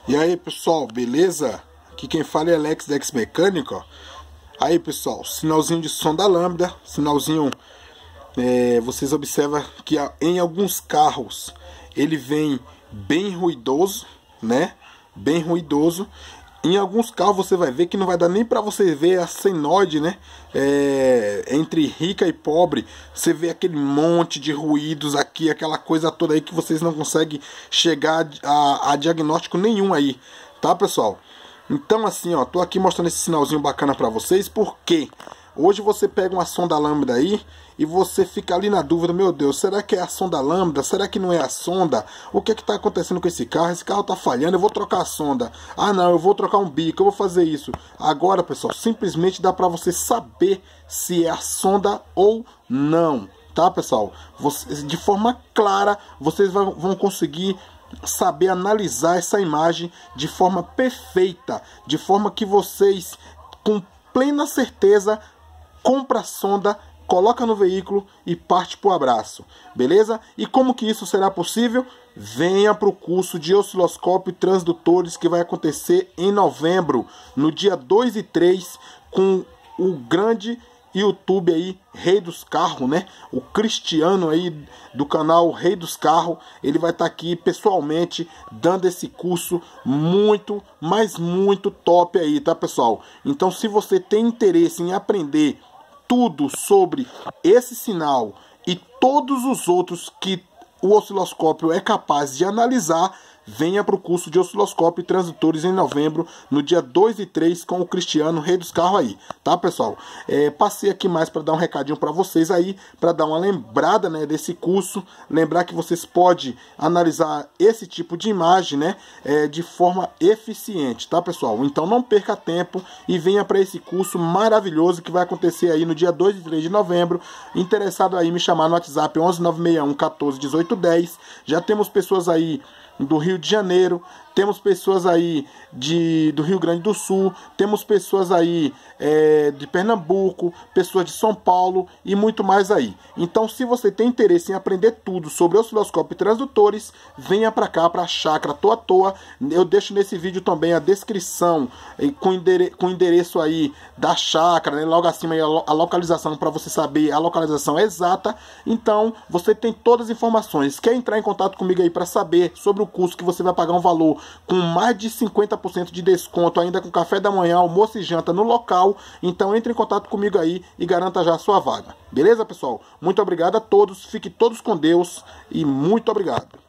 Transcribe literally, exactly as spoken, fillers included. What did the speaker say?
E aí pessoal, beleza? Aqui quem fala é Alex da X Mecânica, ó. Aí pessoal, sinalzinho de som da lâmpada, sinalzinho, é, vocês observam que em alguns carros ele vem bem ruidoso, né? Bem ruidoso. Em alguns carros você vai ver que não vai dar nem para você ver a senoide, né? É, entre rica e pobre, você vê aquele monte de ruídos aqui, aquela coisa toda aí que vocês não conseguem chegar a, a diagnóstico nenhum aí, tá pessoal? Então assim, ó, tô aqui mostrando esse sinalzinho bacana para vocês, porque hoje você pega uma sonda lambda aí e você fica ali na dúvida, meu Deus, será que é a sonda lambda? Será que não é a sonda? O que é que tá acontecendo com esse carro? Esse carro tá falhando, eu vou trocar a sonda. Ah não, eu vou trocar um bico, eu vou fazer isso. Agora pessoal, simplesmente dá para você saber se é a sonda ou não, tá pessoal? Você, de forma clara, vocês vão, vão conseguir saber analisar essa imagem de forma perfeita, de forma que vocês com plena certeza compra a sonda, coloca no veículo e parte para o abraço, beleza? E como que isso será possível? Venha para o curso de osciloscópio e transdutores que vai acontecer em novembro, no dia dois e três, com o grande YouTube aí, Rei dos Carros, né? O Cristiano aí do canal Rei dos Carros, ele vai estar tá aqui pessoalmente dando esse curso muito, mas muito top aí, tá pessoal? Então se você tem interesse em aprender tudo sobre esse sinal e todos os outros que o osciloscópio é capaz de analisar, venha para o curso de osciloscópio e transdutores em novembro, no dia dois e três, com o Cristiano, Rei dos Carros aí, tá pessoal? É, passei aqui mais para dar um recadinho para vocês aí, para dar uma lembrada, né, desse curso, lembrar que vocês podem analisar esse tipo de imagem, né, é, de forma eficiente, tá pessoal? Então não perca tempo e venha para esse curso maravilhoso que vai acontecer aí no dia dois e três de novembro. Interessado aí, me chamar no WhatsApp onze nove seis um, quatorze, dezoito, dez. Já temos pessoas aí do Rio de Janeiro, temos pessoas aí de, do Rio Grande do Sul, temos pessoas aí é, de Pernambuco, pessoas de São Paulo e muito mais aí. Então se você tem interesse em aprender tudo sobre osciloscópio e transdutores, venha para cá, para a chácara Toa Toa. Eu deixo nesse vídeo também a descrição com endere com endereço aí da chácara, né? Logo acima aí a, lo a localização para você saber a localização exata. Então você tem todas as informações. Quer entrar em contato comigo aí para saber sobre o curso, que você vai pagar um valor com mais de cinquenta por cento de desconto, ainda com café da manhã, almoço e janta no local, então entre em contato comigo aí e garanta já a sua vaga. Beleza, pessoal? Muito obrigado a todos, fiquem todos com Deus e muito obrigado.